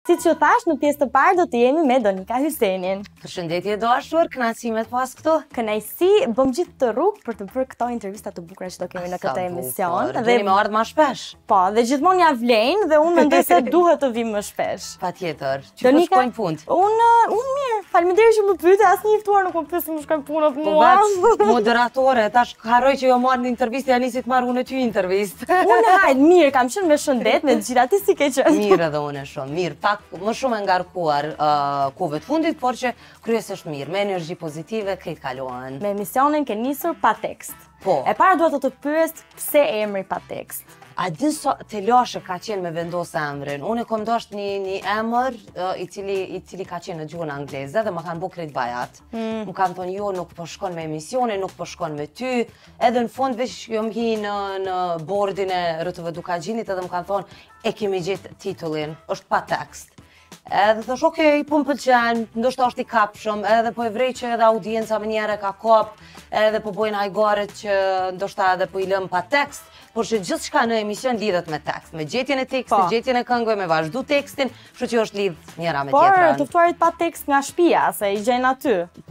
Si që thash, në pjesë të parë do të jemi me Donika Hysenin. Përshëndetje dashur, kënaqësi me të pas këtu. Kënaqësi, bëm gjithë të rrugë për të bërë këto intervista të bukura që do kemi në këtë emision. Dhe me ardh më shpesh. Po, dhe gjithmonë ja vlen dhe unë mendoj se duhet të vim më shpesh. Patjetër. Që po shkojnë punë. Unë mirë. Faleminderit që më pyete, asnjë i ftuar nuk më pyet se më shkojnë punët mua. Po moderatore, tash harroj që jo marr në intervistë, ja nisi të marr unë ty intervistë. Unë hajt, mirë, kam qenë me shëndet, me të gjitha ti si ke qenë. Mirë edhe unë shumë, mirë, pak më shumë e ngarkuar kohëve të fundit, por që kryesisht mirë, me energji pozitive, krejt kalohen. Me emisionin ke nisur pa tekst. Po. E para duhet të pyes pse emri pa tekst. A din sa të lashe ka qenë me vendosë emrin? Unë kom dasht një emër i cili ka qenë në gjuhën angleze dhe më kanë bu krejt bajat. Më kanë thonë jo, nuk po shkon me emisionin, nuk po shkon me ty. Edhe në fund veç jom hi në bordin e RTV Dukagjinit edhe më kanë thonë e kemi gjetë titullin, është pa tekst. Edhe thash, okej, po më pëlqen, ndoshta është i kapshëm, edhe po e vrej që edhe audienca më njëre ka kap, edhe po bojnë hajgaret që ndoshta edhe po i lëm pa tekst, por që gjithçka në emision lidhet me tekst, me gjetjen e tekstit, gjetjen e këngëve, me vazhdu tekstin, kështu që është lidh njëra me tjetrën. Por të ftuarit pa tekst nga shtëpia, se i gjen aty.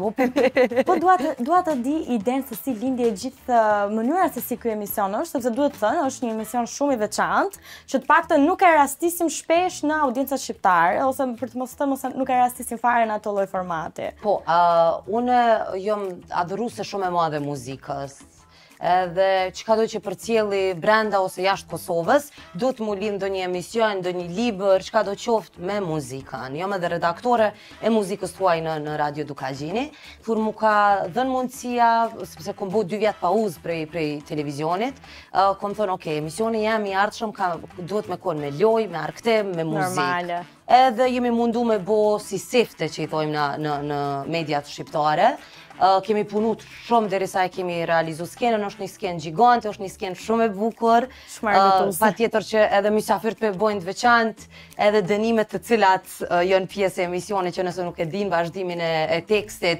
Po dua të di idenë se si lindi e gjithë mënyra se si ky emision është, sepse duhet të thënë, është një emision shumë i veçantë, që të paktën nuk e rastisim shpesh në audiencët shqiptare, ose për të mos thënë nuk e rastisim fare në ato lloj formati. Po, unë jam adhuruese shumë e madhe muzikës. Edhe çka do që përcjelli brenda ose jashtë Kosovës, duhet mu lidh ndonjë emision, ndonjë libër, çka do qoftë me muzikën. Jam edhe redaktore e muzikës tuaj në Radio Dukagjini, kur mu ka dhënë mundësia, sepse kom bo 2 vjet pauzë prej televizionit, kom thënë, okay, emisioni jam i ardhshëm duhet me kon me lojë, me arktim, me muzikë. Normale. Edhe jemi mundu me bo si sefte që i thojmë në mediat shqiptare. Kemi punut shumë derisa e kemi realizu skenën, është një skenë gjigante, është një skenë shumë e bukur. Pa tjetër që edhe mysafirët për bojnë të veçantë, edhe dënimet të cilat jënë pjesë e emisione që nëse nuk e din vazhdimin e tekstit,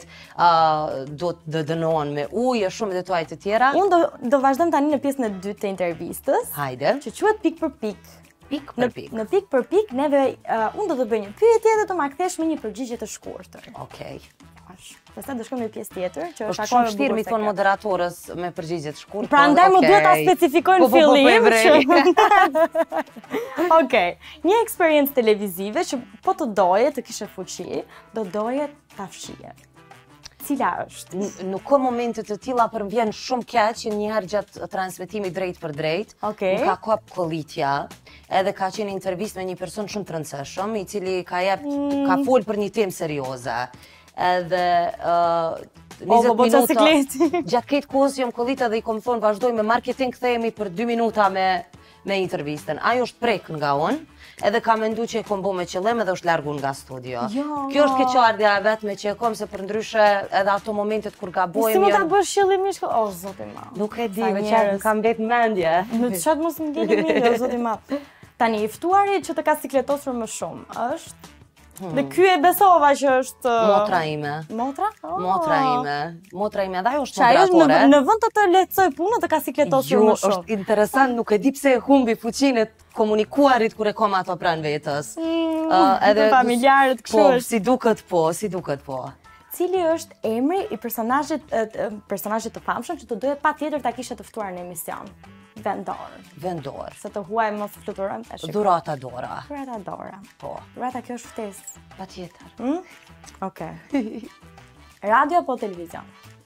do të dënohen me ujë, shumë detaj të tjera. Unë do vazhdojmë tani në pjesën e dytë të intervistës. Hajde. Që quhet pik për pik. Pik për pik. Në pik për pik, unë do të bëj një pyetje dhe do ma kthesh me një përgjigje të shkurtër. Okej. Pastaj do shkojmë në pjesë tjetër, që është shumë vështirë mi thonë moderatorës me përgjigje të shkurtër. Prandaj më duhet ta specifikoj në fillim. Okej, një eksperiencë televizive që po të doje të kishe fuqi, do doje ta fshije. Cila është? Nuk ka momente të tilla për më vjen shumë keq që njëherë gjatë transmetimit drejt për drejt, më ka kap kollitja, edhe ka qenë intervistë me një person shumë të rëndësishëm, i cili ka fol për një temë serioze. Edhe 20 minuta, gjatë këtë kohës jam kollita dhe i kom thonë vazhdoj me marketing, kthehemi për 2 minuta me intervistën. Ajo është prek nga unë, edhe ka mendu që e kom bo me qëllim edhe është largun nga studio. Kjo është keqardhja e vetme që e kom, se për ndryshe edhe ato momentet kur gabojmë... Si më ta bësh qëllimisht? O, zoti ma. Nuk e di, me qatë kam bet mendje. Në të qatë mos më ngeni mendje, o, zoti ma. Tani, i ftuari që të ka sikletosur më shumë është... Dhe ky e besova që është... Motra ime. Motra? Motra ime. Motra ime, dhe ajo është moderatore. Në vend të lehtësoj punën të ka sikletosur më shumë. Jo, është interesant, nuk e di pse e humbi fuqinë të komunikuarit kur e kom ato pranë vetës. Edhe familjarët kështu është. Si duket po. Cili është emri i personazhit të famshëm që të doje patjetër ta kishe të ftuar në emision? Vendor. Se të huaj mos fluturojmë tash. Dhurata Dora. Dhurata Dora. Po. Dhurata kjo është ftesë. Patjetër. Okej. Radio apo televizion?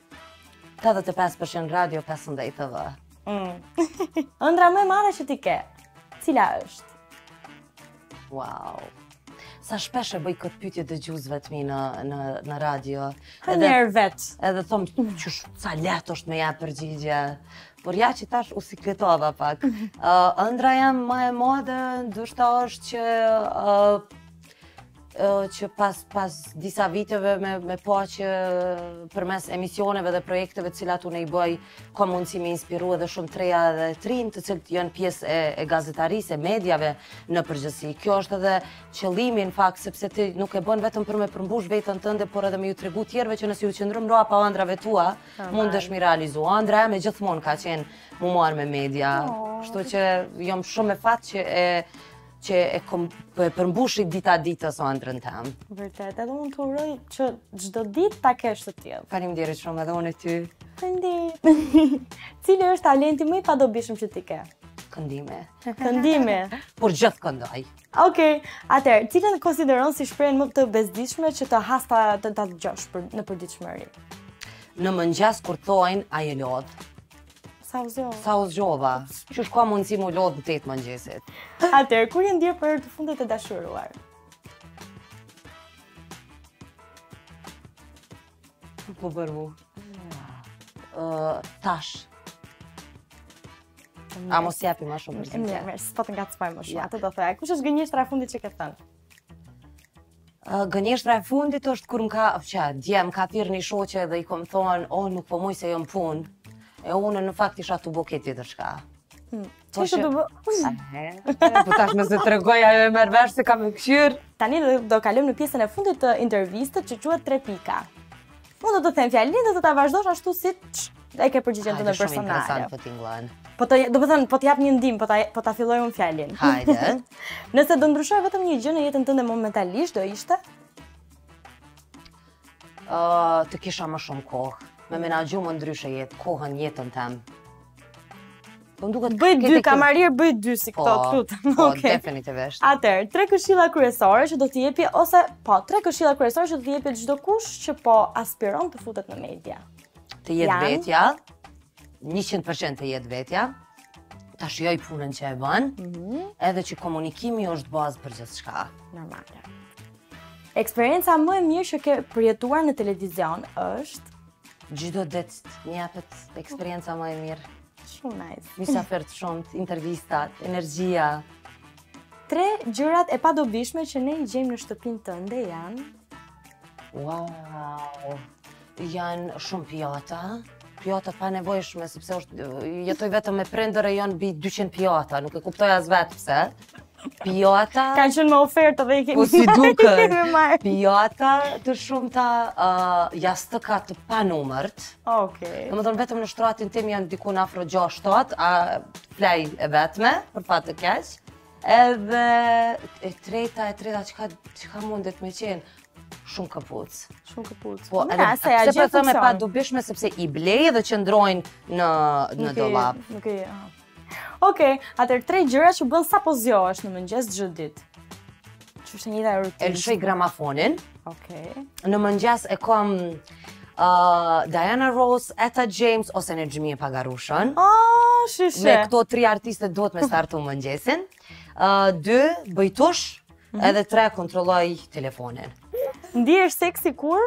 85% radio, 15% TV. Ëndra më e madhe që ti ke, cila është? Wow. Sa shpesh e bëj këtë pyetje dëgjuesve të mi në radio. Njerë vetë. Edhe thomë, që sa lehtë është me ja përgjigje. Por ja që tash u sikletova pak. Ëndra jam më e madhe, ndoshta është që pas disa viteve me pa që përmes emisioneve dhe projekteve cilat unë i bëj, ka mundësi me inspiru edhe shumë treja dhe trin të cilët janë pjesë e gazetarisë, e medjave në përgjithësi. Kjo është edhe qëllimi në fakt, sepse ti nuk e bën vetëm për me përmbush vetën tënde, por edhe me ju tregu tjerëve që nëse ju qëndrëm roa pa ëndrave tua, mundesh mi realizu. Ëndra me gjithmonë ka qenë mu marrë me media. Kështu që jam shumë e fat që që e kom përmbushit dita ditës o ëndrën tem. Vërtet, edhe unë të uroj që çdo ditë ta kesh të tillë. Faleminderit shumë edhe unë e ty. Faleminderit. Cili është talenti më i padobishëm që ti ke? Këndime. Këndimi. Por gjithë këndoj. Okej, atëherë, cilën e konsideron si shprehjen më të bezdishme që të hasta ta dëgjosh në përditshmëri? Në mëngjes kur thojnë a je lodh. Sa u zgjova? Sa u zgjova. Qysh ka mundësi mu lodh në 8 mëngjesit. Atëherë, kur je ndjer për herë të fundit të dashuruar? Po për mu. Tash. A mos japi ma shumë mërzitje. Mirë, s'po të ngacmoj më shumë. Atë do thoya. Kush është gënjeshtra e fundit që ke thënë? Gënjeshtra e fundit është kur dje më ka thirrë një shoqe dhe i kom thonë, nuk po muj se jom punë. E unë në fakt isha të buket tjetër shka. Ç'është të bë? Po tash nëse tregoj ajo e merr vesh se kam e këshyr. Tani do kalojmë në pjesën e fundit të intervistës që quhet 3 pika. Unë do të them fjalën dhe do ta vazhdosh ashtu siç e ke përgjigjen tënde personale. Shumë interesant po tingëllën. Do të thënë, po t'jap një ndim, po ta filloj unë fjalën. Hajde. Nëse do ndryshoj vetëm një gjë në jetën tënde momentalisht, do ishte? Të kisha më shumë kohë. Me menaxhu më ndryshe kohën jetën tem. Bëj 2 kamarir, bëj 2 si këto, të lutem. Po, definitivisht. Atëherë, 3 këshilla kryesore që do t'i jepi, ose 3 këshilla kryesore që do t'i jepi çdo kush që po aspiron të futet në media. Të jetë vetja, 100% të jetë vetja, ta shijoj punën që e bën, edhe që komunikimi është bazë për gjithçka. Normale. Eksperienca më e mirë që ke përjetuar në televizion është? Çdo ditë më japet eksperienca më e mirë. Shumë nice. Mysafert shumë, intervistat, energjia. 3 gjërat e padobishme që ne i gjejmë në shtëpinë tënde janë? Wow! Janë shumë pjata. Pjata pa nevojshme, sepse jetoj vetëm me prindër e janë mbi 200 pjata, nuk e kuptoj as vetë pse. Pjata... Kanë qenë me ofertë dhe i kemi... Po si duket. Pjata të shumta jastëka të panumërt. Okej. Domethënë vetëm në shtratin tim janë diku në afro 6-7, flej e vetme, për fat të keq. Edhe e treta çka mundet me qenë? Shumë këpuc. Shumë këpuc. Po, edhe pse po them e padobishme sepse i blej dhe qëndrojnë në dollap. Okej, atëherë 3 gjëra që bën sapo zgjohesh në mëngjes çdo ditë. Që është një rutinë. E lëshoj gramafonin. Okej. Në mëngjes e kam Diana Ross, Etta James ose Energjimi e Pagarushën. Shishe. Me këto 3 artiste duhet me startu mëngjesin. 2 bëj tush, edhe 3 kontrolloj telefonin. Ndihesh seksi kur?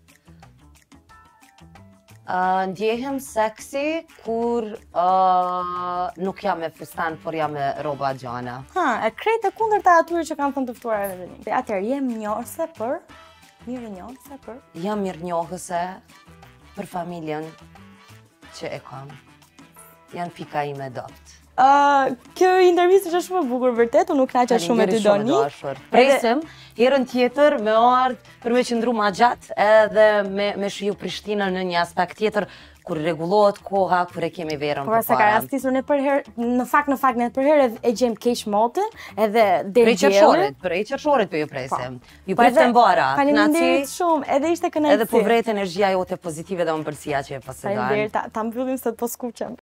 Ndjehem seksi kur nuk jam me fustan, por jam me rroba gjana. E krejt e kundërta atyre që kanë thënë të ftuar edhe një. Atëherë, jem njohëse për? Mirënjohëse për? Jam mirënjohëse për familjen që e kam. Janë pika ime dopt. Kjo intervistë është shumë e bukur vërtet, unë nuk kënaqa shumë me ty doni. Presim herën tjetër me ardh për me qëndru ma gjatë edhe me shiju Prishtinën në një aspekt tjetër kur rregullohet koha, kur e kemi verën përpara. Po se ka rastisur ne për herë, në fakt ne për herë e gjejmë keq motën, edhe deri dielli. Prej qershorit po ju presim. Ju presim vara. Faleminderit shumë, edhe ishte kënaqësi. Edhe po vret energjia jote pozitive dhe ëmbëlsia që e posedon. Faleminderit, ta mbyllim se po skuqem.